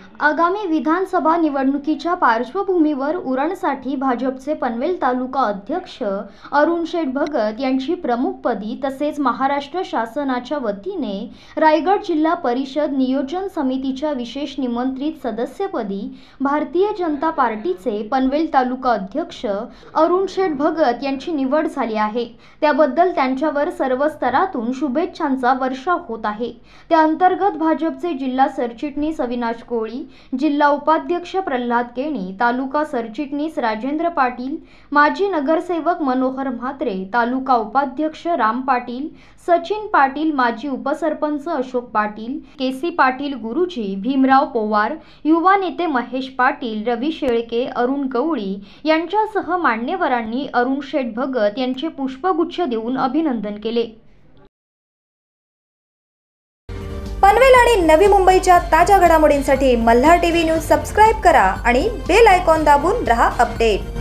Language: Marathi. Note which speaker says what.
Speaker 1: आगामी विधानसभा निवडणुकीच्या पार्श्वभूमीवर उरणसाठी भाजपचे पनवेल तालुका अध्यक्ष अरुण शेठ भगत यांची प्रमुखपदी तसेच महाराष्ट्र शासनाच्या वतीने रायगड जिल्हा परिषद नियोजन समितीच्या विशेष निमंत्रित सदस्यपदी भारतीय जनता पार्टीचे पनवेल तालुका अध्यक्ष अरुण शेठ भगत यांची निवड झाली आहे। त्याबद्दल त्यांच्यावर सर्व स्तरातून शुभेच्छांचा वर्षाव होत आहे। त्या अंतर्गत भाजपचे जिल्हा सरचिटणीस अविनाश कोळी, जिल्हा उपाध्यक्ष प्रल्हाद केणी, तालुका सरचिटणीस राजेंद्र पाटील, माजी नगरसेवक मनोहर म्हात्रे, तालुका उपाध्यक्ष राम पाटील, सचिन पाटील, माजी उपसरपंच अशोक पाटील, केसी पाटील गुरुजी, भीमराव पोवार, युवा नेते महेश पाटील, रवी शेळके, अरुण गवळी यांच्यासह मान्यवरांनी अरुण शेठ भगत यांचे पुष्पगुच्छ देऊन अभिनंदन केले।
Speaker 2: पनवेल आणि नवी मुंबईच्या ताज्या घडामोडींसाठी मल्हार टीव्ही न्यूज सबस्क्राइब करा आणि बेल आयकॉन दाबून रहा अपडेट।